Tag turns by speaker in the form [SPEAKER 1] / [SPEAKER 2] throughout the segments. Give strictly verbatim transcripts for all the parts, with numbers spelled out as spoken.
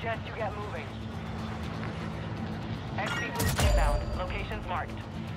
[SPEAKER 1] suggest you get moving. X P boost inbound. Locations marked.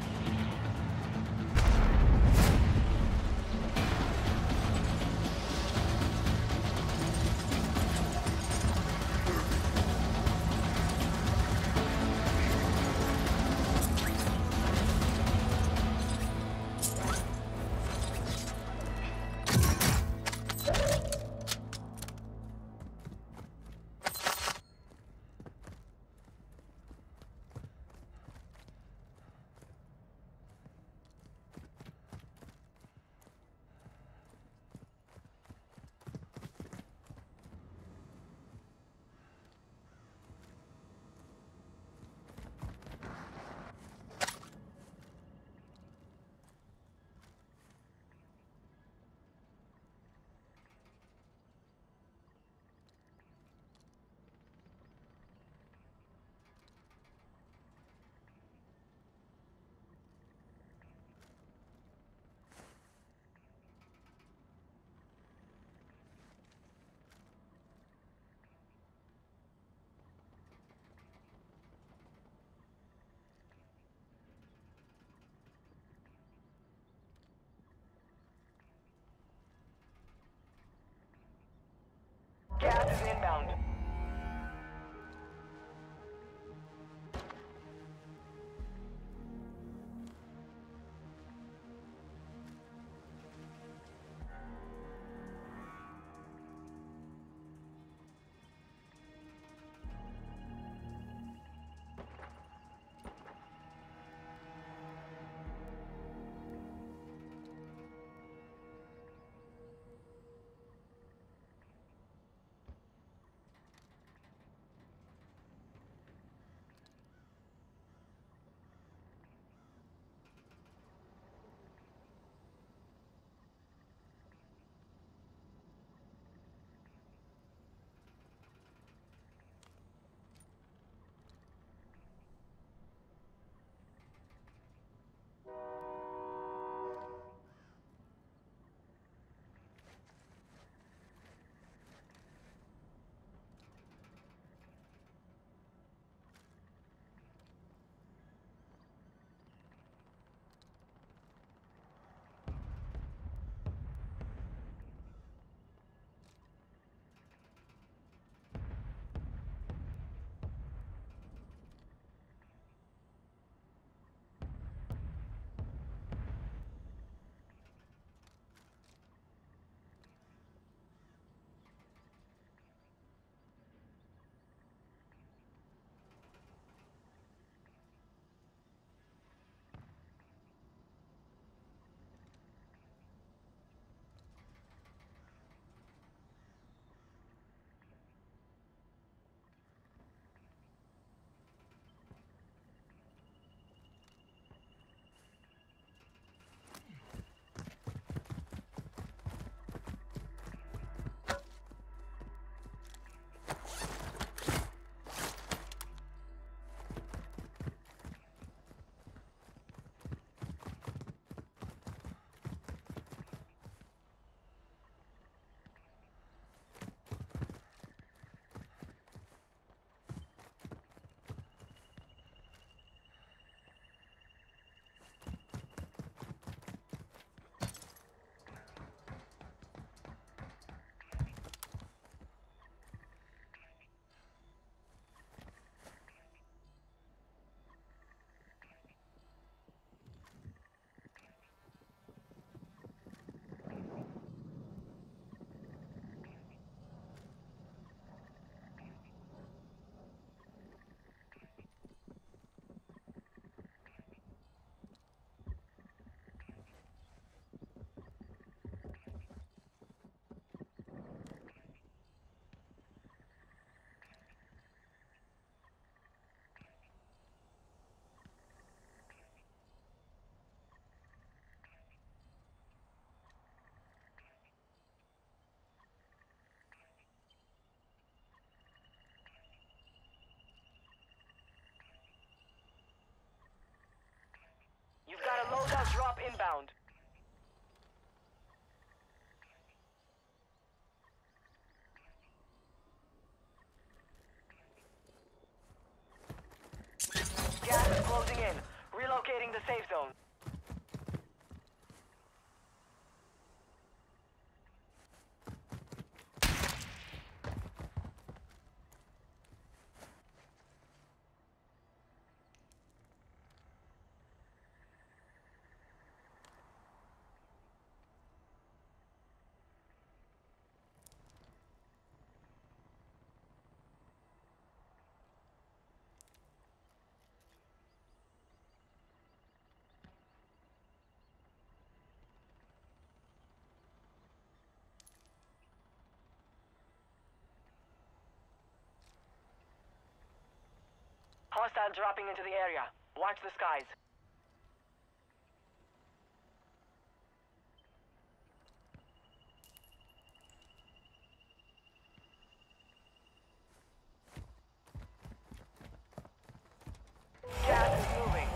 [SPEAKER 1] Gas is inbound. You've got a loadout drop inbound. the safe zone. Hostile dropping into the area. Watch the skies. Gas is moving.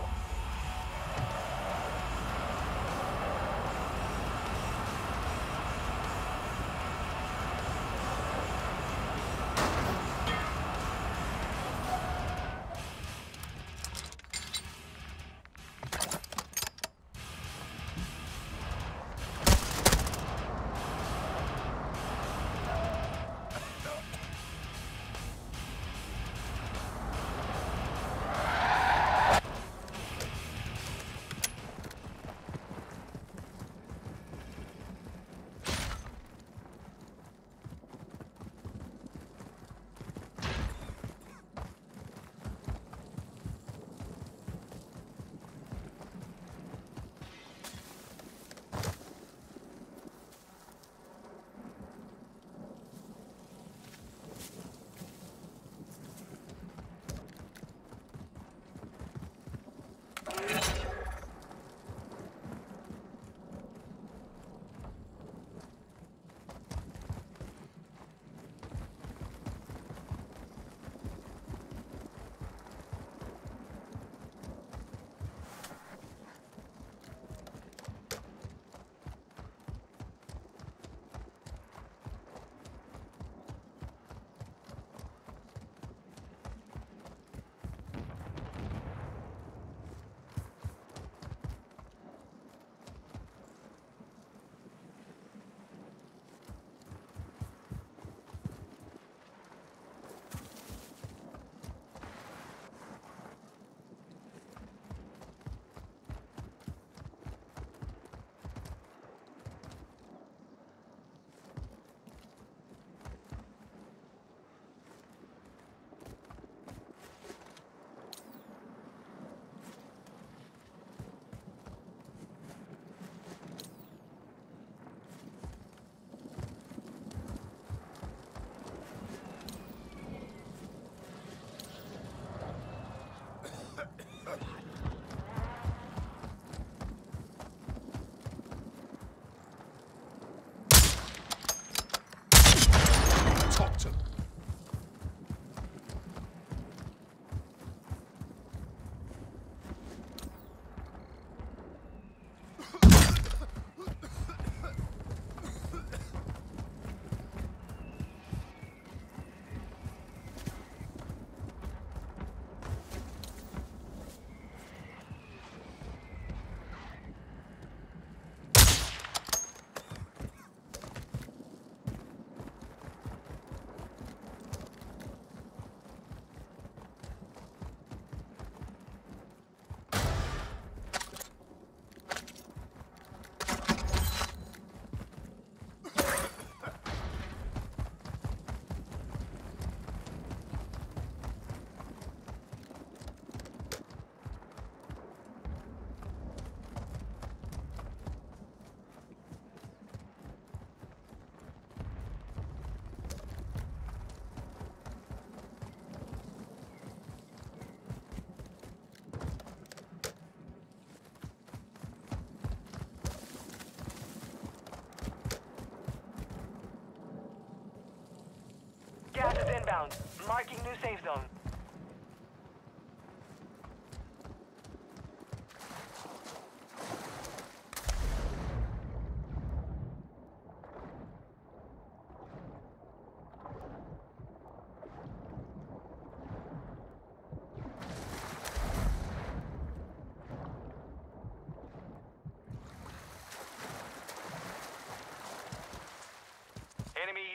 [SPEAKER 1] Gas is inbound. Marking new safe zone.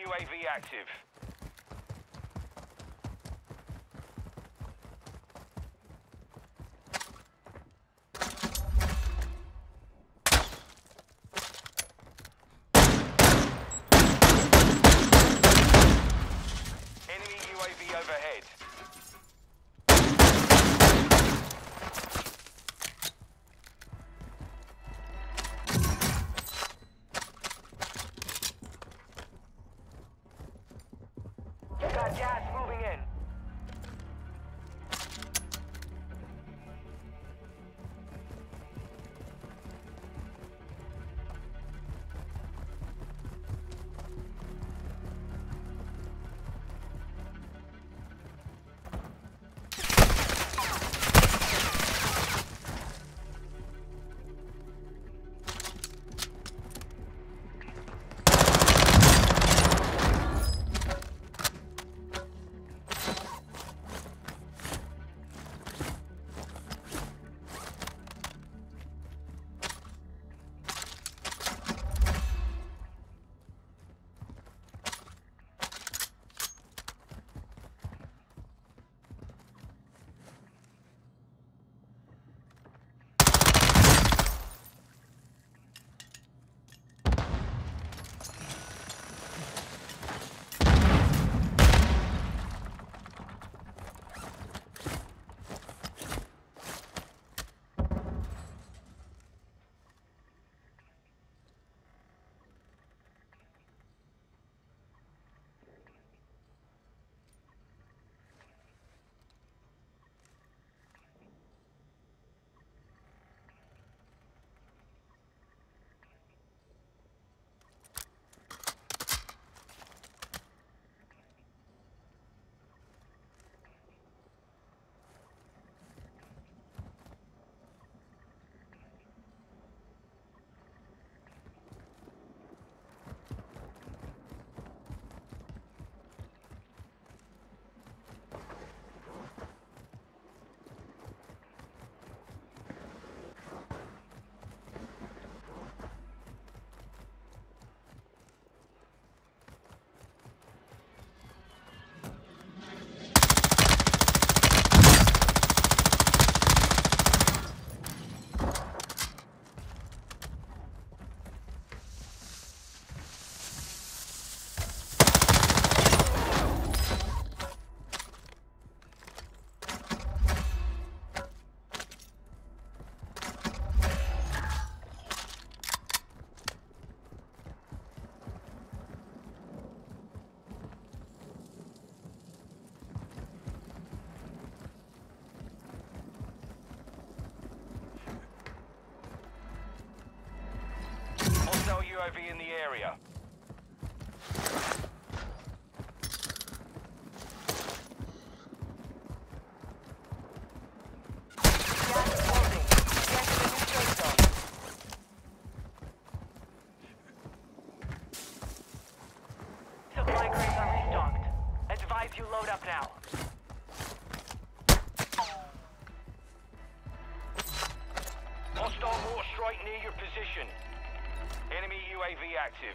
[SPEAKER 2] U A V active. Enemy U A V overhead.
[SPEAKER 1] You got gas moving in.
[SPEAKER 2] Hostile U A V in the area.
[SPEAKER 1] Gas is closing. Get to the new safe zone. Supply crates are restocked. Advise you load up now.
[SPEAKER 2] Hostile mortar strike near your position. Enemy U A V active.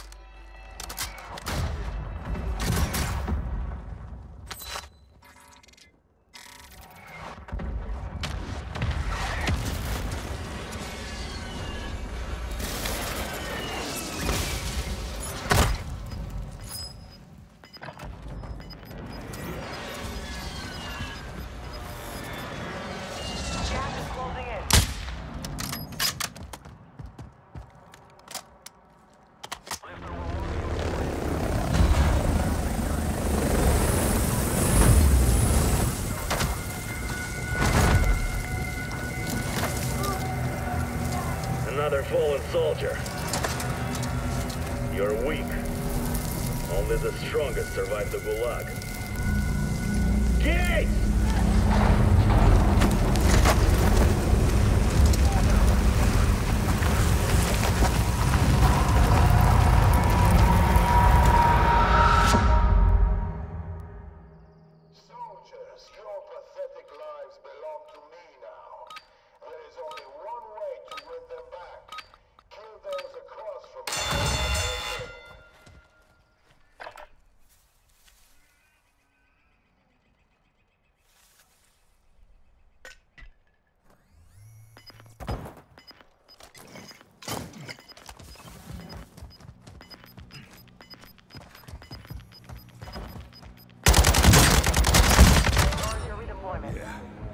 [SPEAKER 1] Gas is closing in.
[SPEAKER 3] Another fallen soldier. You're weak. Only the strongest survive the Gulag. Gates!
[SPEAKER 4] Soldiers, your pathetic lives belong to me now. There is only one way to win them back. Kill those across from you.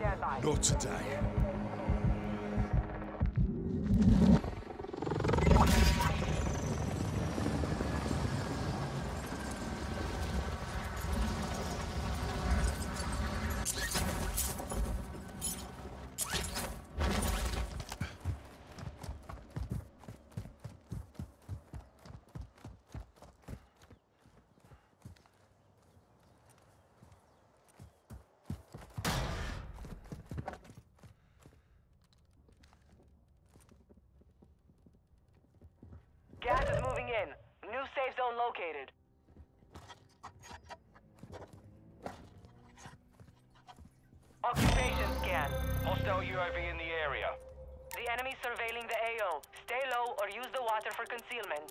[SPEAKER 1] Stand by.
[SPEAKER 5] Not today.
[SPEAKER 1] Gas is moving in. New safe zone located. Occupation scan.
[SPEAKER 2] Hostile U A V in the area.
[SPEAKER 1] The enemy surveilling the A O. Stay low or use the water for concealment.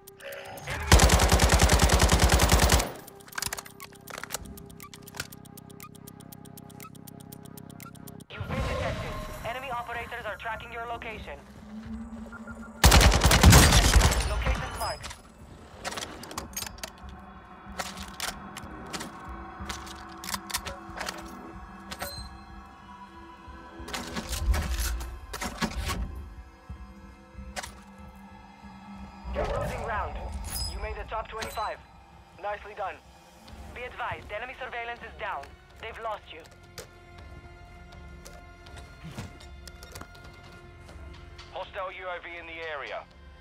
[SPEAKER 1] You've been detected. Enemy operators are tracking your location. Location marked. You're losing round. You made the top twenty-five. Nicely done. Be advised, enemy surveillance is down. They've lost you.
[SPEAKER 2] Hostile U A V in the area.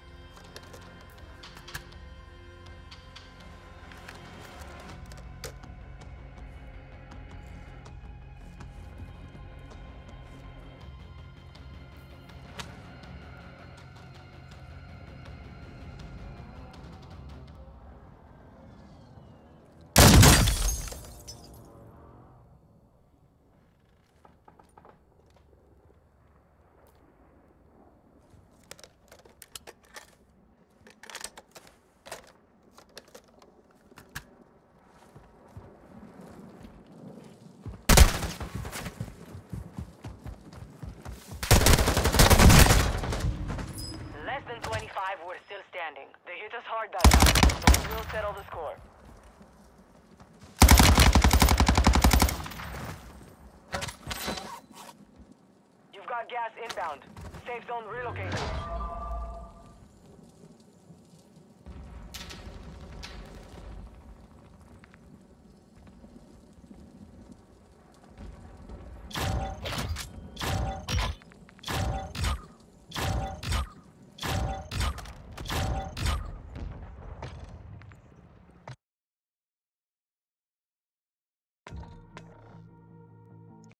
[SPEAKER 1] Less than twenty-five, we're still standing. They hit us hard that time, but we will settle the score. You've got gas inbound. Safe zone relocated.